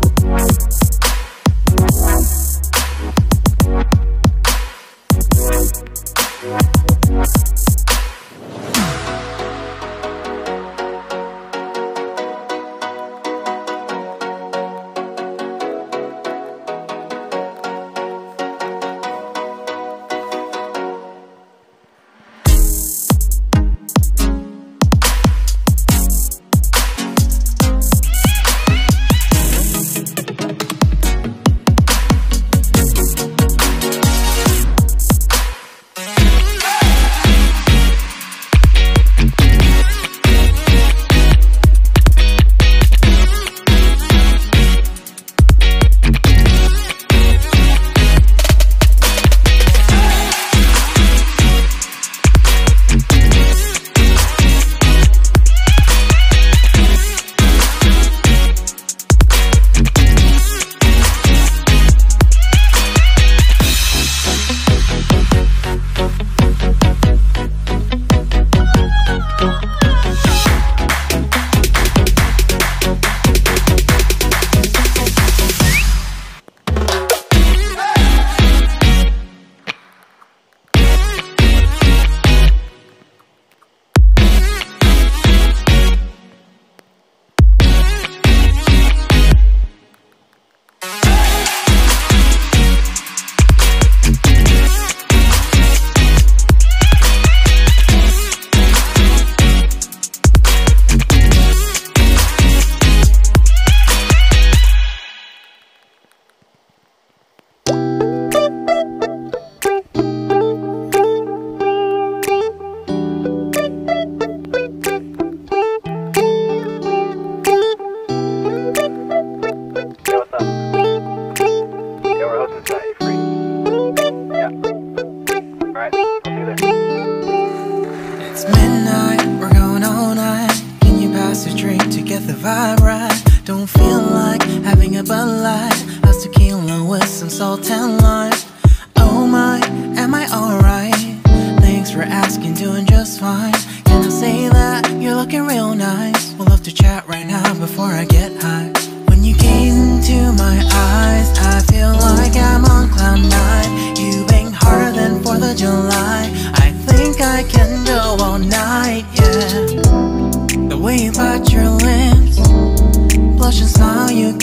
vibe right. Don't feel like having a Bud Light. How's tequila with some salt and lime? Oh my, am I alright? Thanks for asking, doing just fine. Can I say that you're looking real nice? We'll love to chat right now before I get high. When you gaze into my eyes, I feel like I'm on cloud nine. You bang harder than 4th of July. I think I can go all night, yeah. The way you bite your lips, blush and smile you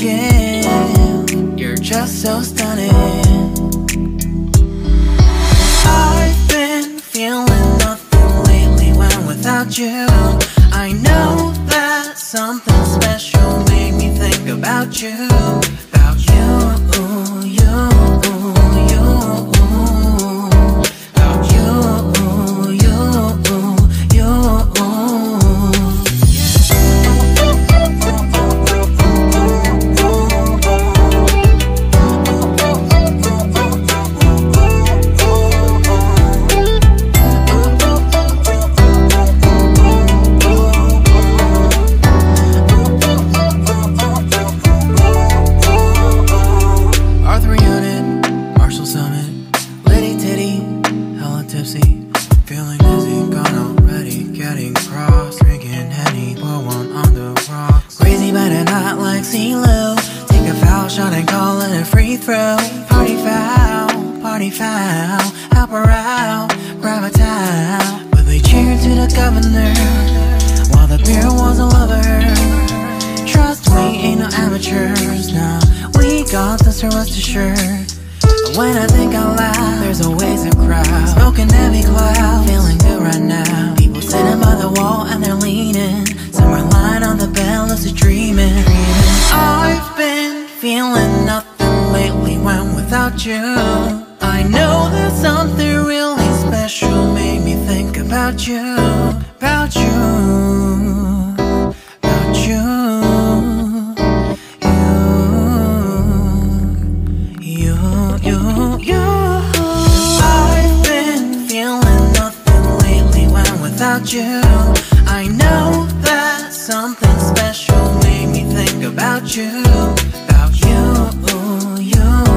give, you're just so stunning. I've been feeling nothing lately when without you. I know that something special made me think about you. About you, you, you. About you, you, you. Party foul, help her out, grab a towel. But they cheered to the governor while the beer was a lover. Trust we ain't no amateurs, nah. We got this, rest assured. But when I think out loud, there's always a crowd. Smoking heavy cloud, feeling good right now. People sitting by the wall and they're leaning. Some are lying on the bed, lucid dreaming. I've been feeling nothing lately when without you. I know that something really special made me think about you. About you. About you. You. I've been feeling nothing lately when without you. I know that something special made me think about you. About you, you.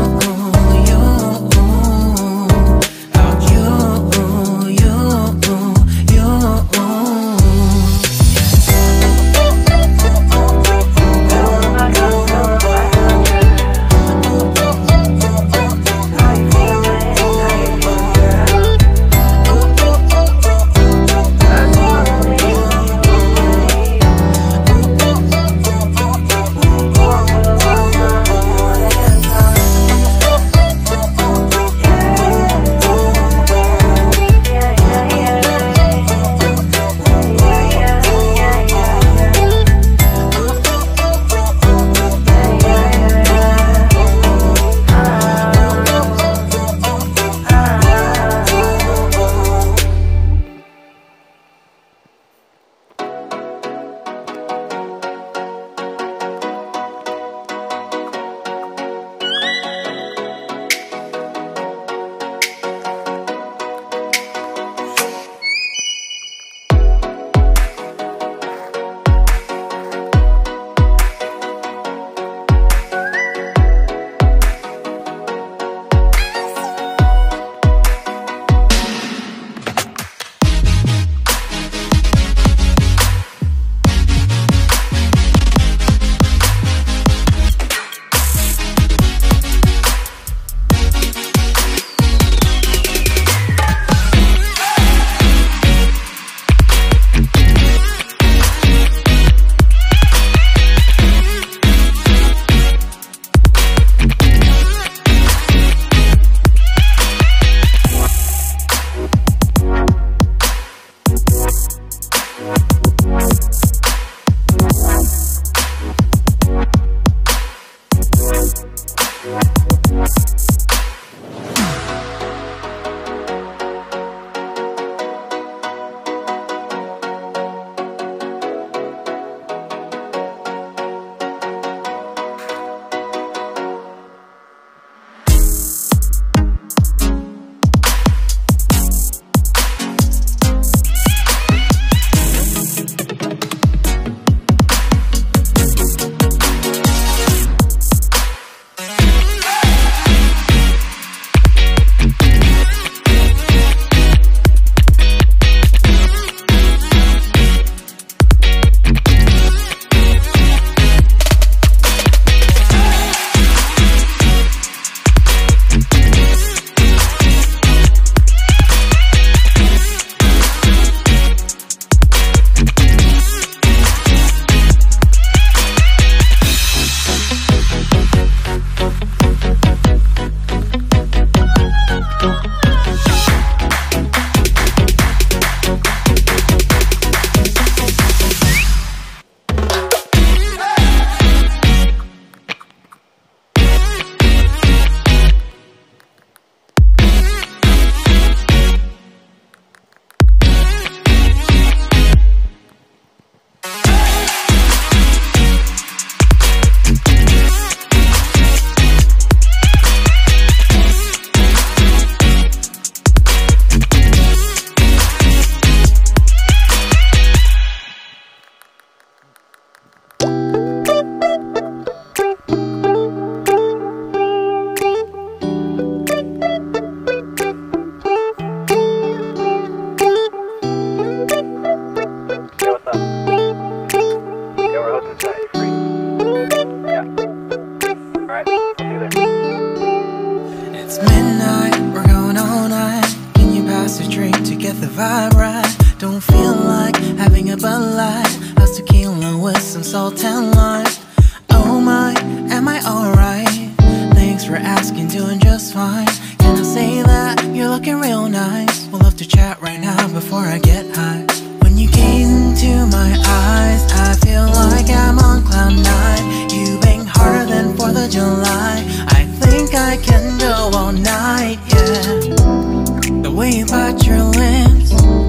the vibe right. Don't feel like having a Bud Light. How's tequila with some salt and lime? Oh my, am I alright? Thanks for asking, doing just fine. Can I say that you're looking real nice? We'll love to chat right now before I get high. When you gaze into my eyes, I feel like I'm on cloud nine. You bang harder than 4th of July. I think I can go all night, yeah. The way you bite your lips,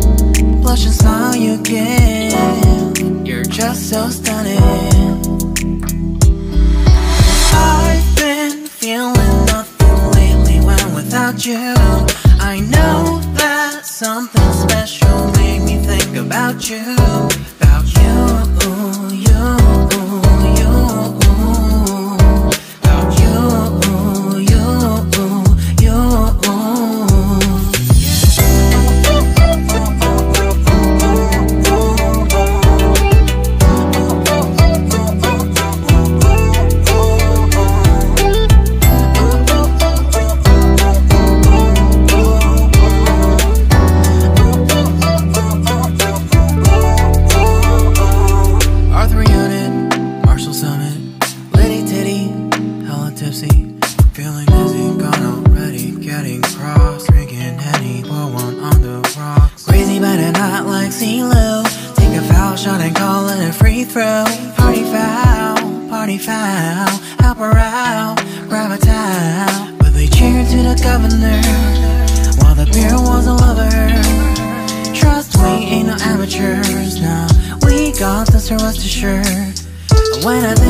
blush and smile you give, you're just so stunning. I've been feeling nothing lately when without you. I know that something special made me think about you. About you, you, you. About you, you, you. Feeling dizzy, gone already, getting cross. Drinking Henny, pour one on the rocks. Crazy but not like CeeLo. Take a foul shot and call it a free throw. Party foul, help her out, grab a towel. But they cheered to the governor, while the beer was a lover. Trust we ain't no amateurs, nah. We got this, so rest assured. When I